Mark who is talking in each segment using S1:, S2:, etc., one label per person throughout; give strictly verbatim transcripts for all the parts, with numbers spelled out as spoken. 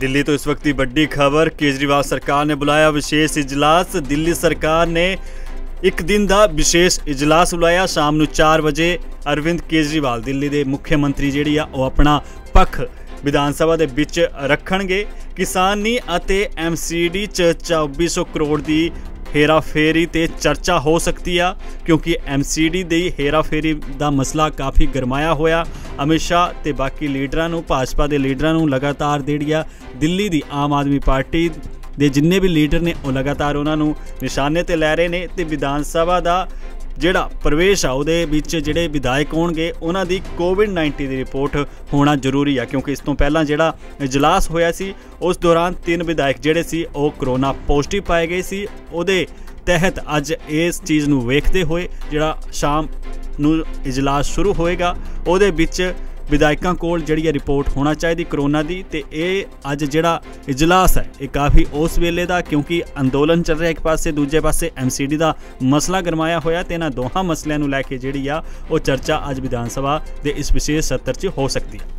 S1: दिल्ली तो इस वक्त की बड़ी खबर। केजरीवाल सरकार ने बुलाया विशेष इजलास। दिल्ली सरकार ने एक दिन का विशेष इजलास बुलाया। शाम ਨੂੰ चार बजे अरविंद केजरीवाल दिल्ली के मुख्यमंत्री जिहड़ी आ ਉਹ अपना पक्ष विधान सभा के विच रखणगे। किसानी ਅਤੇ एम सी डी च चौबी सौ करोड़ की हेरा फेरी ते चर्चा हो सकती है, क्योंकि एम सी डी दी हेरा फेरी का मसला काफ़ी गरमाया होया। अमित शाह ते बाकी लीडरां नूं, भाजपा के लीडरां नूं लगातार देड़िया दिल्ली की आम आदमी पार्टी दे जिन्ने भी लीडर ने वो लगातार उन्होंने निशाने ते लै रहे ने। ते विधान सभा का ਜਿਹੜਾ प्रवेश आ ਉਹਦੇ ਵਿੱਚ ਜਿਹੜੇ ਵਿਧਾਇਕ ਹੋਣਗੇ ਉਹਨਾਂ ਦੀ ਕੋਵਿਡ नाइनटीन ਦੀ ਰਿਪੋਰਟ ਹੋਣਾ ਜ਼ਰੂਰੀ ਆ, ਕਿਉਂਕਿ ਇਸ ਤੋਂ ਪਹਿਲਾਂ ਜਿਹੜਾ ਇਜਲਾਸ ਹੋਇਆ ਸੀ ਉਸ ਦੌਰਾਨ ਤਿੰਨ ਵਿਧਾਇਕ ਜਿਹੜੇ ਸੀ ਉਹ ਕਰੋਨਾ ਪੋਜ਼ਿਟਿਵ ਪਾਏ ਗਏ ਸੀ। ਉਹਦੇ ਤਹਿਤ ਅੱਜ ਇਸ ਚੀਜ਼ ਨੂੰ ਵੇਖਦੇ ਹੋਏ ਜਿਹੜਾ ਸ਼ਾਮ ਨੂੰ ਇਜਲਾਸ ਸ਼ੁਰੂ ਹੋਏਗਾ ਉਹਦੇ ਵਿੱਚ विधायकों कोल जिहड़ी रिपोर्ट होना चाहिए करोना की। तो ये अज जिहड़ा इजलास है ये काफ़ी उस वेले का, क्योंकि अंदोलन चल रहा एक पासे, दूजे पासे एम सी डी का मसला गरमाया होया। तो इन्हां दोहां मसलियां नूं लैके जिहड़ी आ वो चर्चा अज विधान सभा के इस विशेष सत्र च हो सकती है।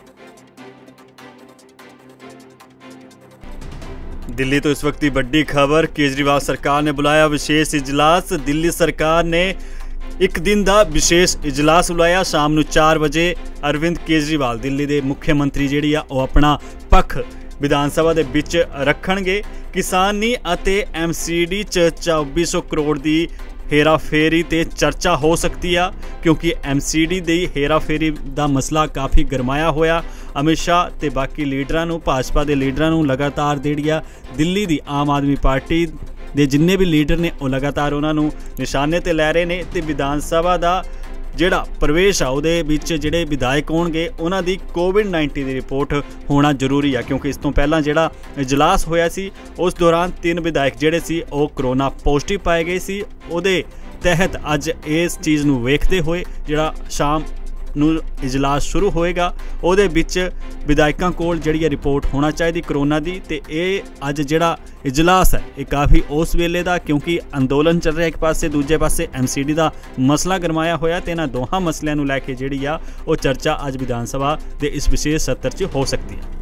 S1: दिल्ली तो इस वक्त की बड़ी खबर। केजरीवाल सरकार ने बुलाया विशेष इजलास। दिल्ली सरकार ने एक दिन का विशेष इजलास बुलाया। शाम ਨੂੰ चार बजे अरविंद केजरीवाल दिल्ली के मुख्यमंत्री जिहड़ी आ ਉਹ अपना पक्ष विधान सभा के विच रखणगे। किसानी ਅਤੇ एम सी डी च चौबी सौ करोड़ की हेरा फेरी ते चर्चा हो सकती है, क्योंकि एम सी डी दी हेरा फेरी का मसला काफ़ी गरमाया होया। अमित शाह ते बाकी लीडरां नूं, भाजपा के लीडरां नूं लगातार देड़िया दिल्ली की आम आदमी पार्टी दे जिन्ने भी लीडर ने वो लगातार उन्होंने निशाने ते लै रहे ने। ते विधान सभा का ਜਿਹੜਾ प्रवेश आ ਉਹਦੇ ਵਿੱਚ ਜਿਹੜੇ ਵਿਧਾਇਕ ਹੋਣਗੇ ਉਹਨਾਂ ਦੀ ਕੋਵਿਡ नाइनटीन ਦੀ ਰਿਪੋਰਟ ਹੋਣਾ ਜ਼ਰੂਰੀ ਆ, ਕਿਉਂਕਿ ਇਸ ਤੋਂ ਪਹਿਲਾਂ ਜਿਹੜਾ ਇਜਲਾਸ ਹੋਇਆ ਸੀ ਉਸ ਦੌਰਾਨ ਤਿੰਨ ਵਿਧਾਇਕ ਜਿਹੜੇ ਸੀ ਉਹ ਕਰੋਨਾ ਪੋਜ਼ਿਟਿਵ ਪਾਏ ਗਏ ਸੀ। ਉਹਦੇ ਤਹਿਤ ਅੱਜ ਇਸ ਚੀਜ਼ ਨੂੰ ਵੇਖਦੇ ਹੋਏ ਜਿਹੜਾ ਸ਼ਾਮ ਨੂੰ इजलास शुरू होएगा ਉਹਦੇ ਵਿੱਚ ਵਿਧਾਇਕਾਂ ਕੋਲ ਜਿਹੜੀ ਰਿਪੋर्ट होना चाहिए करोना की। तो ये अज जिहड़ा इजलास है ये काफ़ी उस वेले का, क्योंकि अंदोलन चल रहा एक पासे, दूजे पासे एम सी डी का मसला गरमाया होया। तो इन्हां दोहां मसलियां नूं लैके जिहड़ी आ वो चर्चा अज विधान सभा के इस विशेष सत्र च हो सकती है।